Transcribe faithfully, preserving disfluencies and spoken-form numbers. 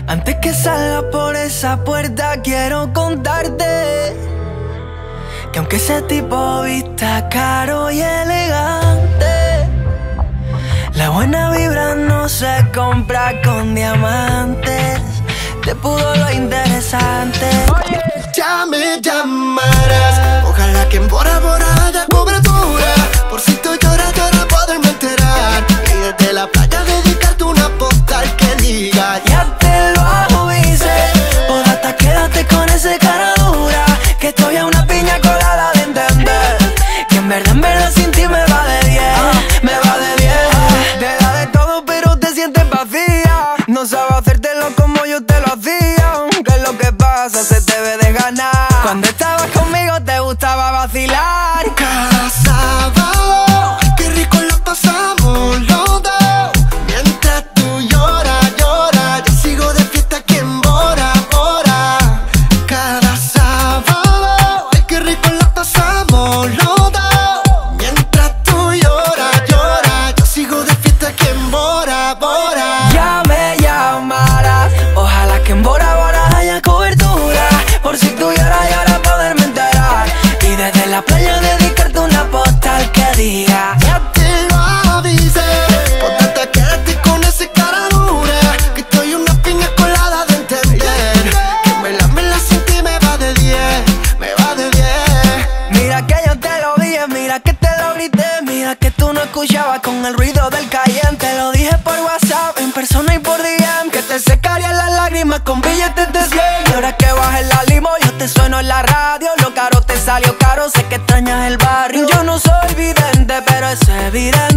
Antes que salga por esa puerta quiero contarte que aunque ese tipo vista caro y elegante, la buena vibra no se compra con diamantes. Te pudo lo interesante. Ya me llamarás, ojalá que en Bora Bora haya cobertura. Por si tú lloras, lloras, poderme enterar. Y desde la playa dedicarte una postal que diga: ya te lo avisé, pues hasta quédate con ese cara dura, que estoy a una piña colada de entender que en verdad, en verdad sin ti me va de diez, me va de diez. Te da de todo pero te sientes vacía, no sabes hacértelo como yo te lo hacía. ¿Qué es lo que pasa? Se te ve de ganar. Cuando estabas conmigo te gustaba vacilar. Cada sábado, ay, qué rico lo pasamos los dos. Mientras tú lloras, lloras, yo sigo de fiesta aquí en Bora Bora. Cada sábado, ay, qué rico lo pasamos los dos. Mientras tú lloras, lloras, yo sigo de fiesta aquí en Bora Bora. Ya me llamarás, ojalá que en Bora Bora haya cobertura. Por si tú lloras, lloras, poderme enterar. Y desde la playa dedicarte una postal que diga: ya te lo avisé, por tanta quédate con ese cara dura, que estoy una piña colada de entender que me la me la sin ti me va de diez, me va de diez. mira que yo te lo dije, mira que te lo grité, mira que tú no escuchabas con el ruido del Cayenne. Te lo dije por WhatsApp, en persona y por D M, que te secarían las lágrimas con billetes de cien. Y ahora que bajes la limo, yo te sueno en la radio. Lo caro te salió caro, sé que extrañas el barrio. Yo no soy vidente, pero eso es evidente.